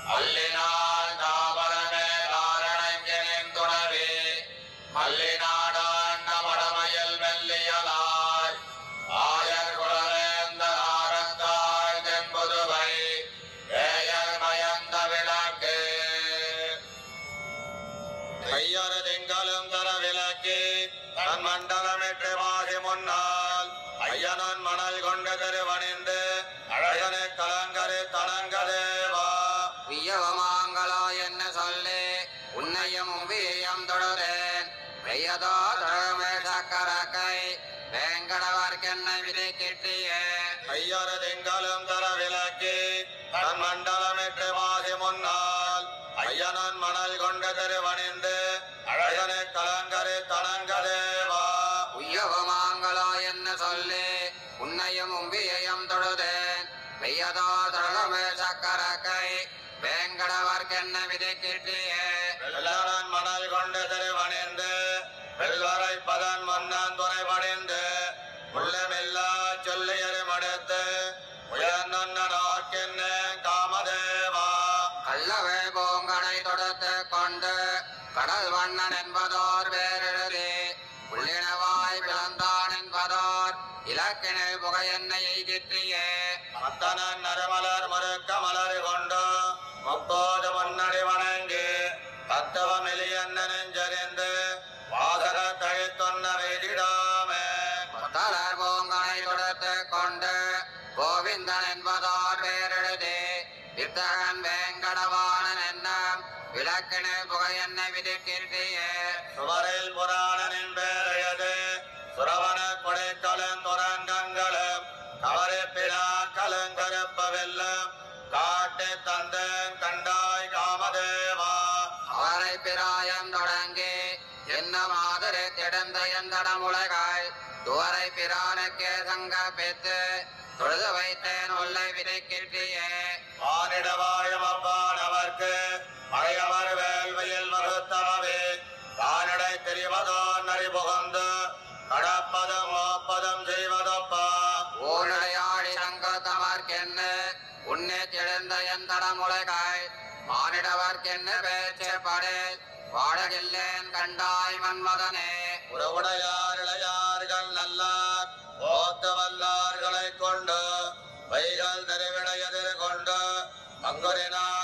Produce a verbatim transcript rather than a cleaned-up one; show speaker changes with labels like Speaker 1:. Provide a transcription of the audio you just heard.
Speaker 1: அல்லினாள் தாபரமே தாரணங்கினின் துணவி மல்லிநாடாண்ட வடமயில் மெல்லியலாய் ஆயர் குலவேந்த நாரத்தாய் தென்புதுவை ஏயர் மயந்த விளக்கு கையறு திங்களும் தர விளக்கி தன் மண்டலமிட்டு வாசி முன்னால் ஐயனன் மணல் கொண்டு திருவணிந்து அழகனை கலங்கரு தனங்கதேவா வியவமாங்களோ என்ன சொல்லி உன்னையும் உம்பியம் தொடுறேன் வெய்யதோ தழமே சக்கரக்கை வேங்கடவர்க்கென்னை விதை கிட்டியே ஐயரு திங்களும் தர விளக்கி தன் மண்டலமிட்டு வாசி முன்னால் ஐயனன் மணல் கொண்டு திருவணிந்து அழகனை கலங்கரு தனங்கதேவா உய்யவமாங்களோ என்ன சொல்லி உன்னையும் உம்பியம் தொடுதேன் வெய்யதோ தழமே சக்கரக்கை வேங்கடவர்க்கென்ன விதை கிட்டியே வெள்ளனன் மணல் கொண்டு திருவணிந்து வெல்வரை பதன் மன்னன் துணை பணிந்து உள்ளமில்லா சொல்லியறி மடுத்து உயர்நன்ன நாட்கென்ன காமதேவா கள்ளவே பூங்கனை தொடுத்து கொண்டு கடல் வண்ணன் என்பதோர் வேறெழுதி உள்ளினவாய் பிளந்தான் என்பதோர் இலக்கினில் புகையென்னையை கிட்டியே மத்தனன் நறுமலர் மறுக்க மலர் கொண்டு முப்போது முன்னடி வணங்கி தத்துவமெலியன்ன நெஞ்சறிந்து வாசக தழித்தொன்ன வெயிடாமே தளர் பூங்கனை கொடுத்து கொண்டு கோவிந்தன் என்பதோர் வேறெழுதி வித்தகன் வேங்கடவானன் என்ன விளக்கினில் புகையென்ன விதிக்கிட்டியே சுவரில் புராணனின் பேரையது சுரவன கொடைக்கலும் துரங்கங்களும் கவரிப்பிடா கலங்கருப்பவெல்லும் காட்டு தந்தன் கண்டாய் காமதேவா அவரை பிராயம் தொடங்கி என்ன மாதிரி திடந்த எந்தடம் உலகாய் துவரை பிரானுக்கே சங்க பெற்று தொழுது வைத்தேன் உள்ளை விதை கிட்டியே வானிடவாயும் அவ்வானவர்க்கு மழையவர் வேள்வியில் மறுத்தவவே தானிடை தெரிவதோ நரி புகந்து கடப்பதும் மோப்பதும் செய்வதப்பா ஊனடையாடி சங்கத்தவர்க்கென்ன உன்னே திடந்த எந்தடம் உலகாய் மானிடவர்க்கென்ன பேச்சப்படு பாடகில்லேன் கண்டாய் மன்மதனே உறவுடையார் இளையார்கள் நல்லார் ஓத்த வல்லார்களை கொண்டு வைகள் தெருவிட எதிர் கொண்டு மங்குரினார்